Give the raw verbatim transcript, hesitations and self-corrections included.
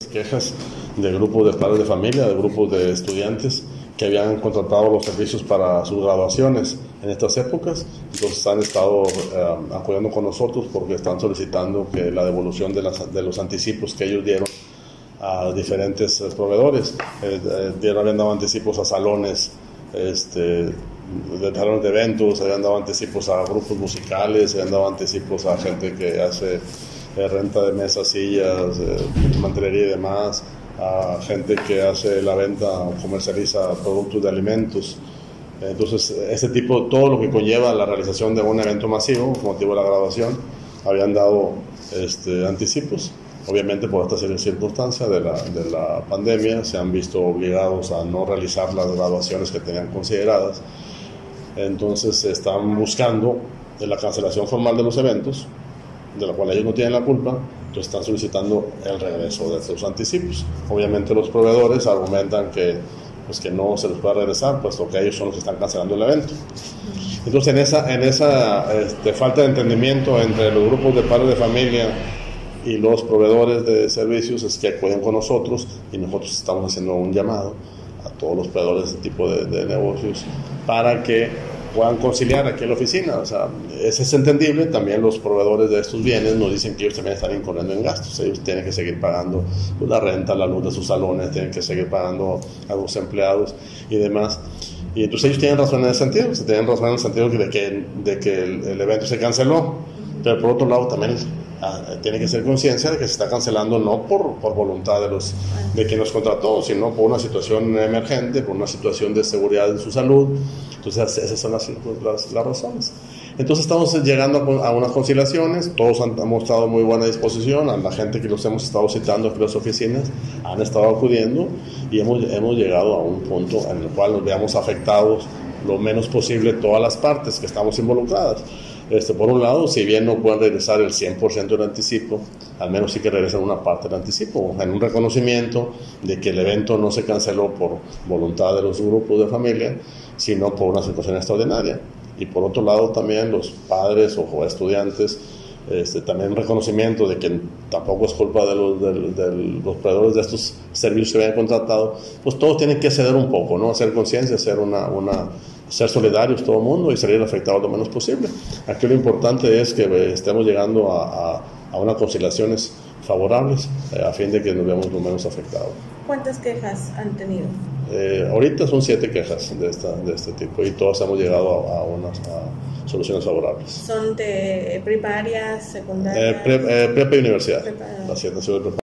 quejas de grupos de padres de familia, de grupos de estudiantes que habían contratado los servicios para sus graduaciones en estas épocas. Entonces han estado eh, apoyando con nosotros porque están solicitando que la devolución de, las, de los anticipos que ellos dieron a diferentes eh, proveedores. Eh, eh, dieron, habían dado anticipos a salones, este, de salones de eventos, habían dado anticipos a grupos musicales, habían dado anticipos a gente que hace eh, renta de mesas, sillas, eh, mantelería y demás, a gente que hace la venta o comercializa productos de alimentos. Entonces, ese tipo, todo lo que conlleva la realización de un evento masivo, con motivo de la graduación, habían dado este, anticipos. Obviamente, por esta circunstancia de la, de la pandemia, se han visto obligados a no realizar las graduaciones que tenían consideradas. Entonces, están buscando la cancelación formal de los eventos, de la cual ellos no tienen la culpa. Entonces están solicitando el regreso de estos anticipos. Obviamente los proveedores argumentan que, pues, que no se les puede regresar, puesto que ellos son los que están cancelando el evento. Entonces en esa, en esa este, falta de entendimiento entre los grupos de padres de familia y los proveedores de servicios es que acuden con nosotros, y nosotros estamos haciendo un llamado a todos los proveedores de este tipo de, de negocios para que puedan conciliar aquí en la oficina. O sea, eso es entendible. También los proveedores de estos bienes nos dicen que ellos también están incurriendo en gastos. Ellos tienen que seguir pagando pues, la renta, la luz de sus salones, tienen que seguir pagando a los empleados y demás. Y entonces ellos tienen razón en ese sentido. Se tienen razón en el sentido de que, de que el, el evento se canceló. Pero por otro lado también ah, tiene que ser conciencia de que se está cancelando no por, por voluntad de, los, de quien los contrató, sino por una situación emergente, por una situación de seguridad de su salud. Entonces esas son las, las, las razones. Entonces estamos llegando a unas conciliaciones. Todos han, han mostrado muy buena disposición. A la gente que los hemos estado citando aquí en las oficinas han estado acudiendo, y hemos, hemos llegado a un punto en el cual nos veamos afectados lo menos posible todas las partes que estamos involucradas. Este, por un lado, si bien no pueden regresar el cien por ciento del anticipo, al menos sí que regresan una parte del anticipo, en un reconocimiento de que el evento no se canceló por voluntad de los grupos de familia, sino por una situación extraordinaria. Y por otro lado, también los padres o estudiantes, este, también un reconocimiento de que tampoco es culpa de los, de, de los proveedores de estos servicios que habían contratado. Pues todos tienen que ceder un poco, ¿no? Hacer conciencia, hacer una... una ser solidarios todo el mundo y salir afectados lo menos posible. Aquí lo importante es que eh, estemos llegando a, a, a unas conciliaciones favorables eh, a fin de que nos veamos lo menos afectados. ¿Cuántas quejas han tenido? Eh, ahorita son siete quejas de, esta, de este tipo, y todas hemos llegado a, a unas a soluciones favorables. ¿Son de primaria, secundaria? Eh, pre, eh, prepa y universidad. Prepa. Las siete han sido de prepa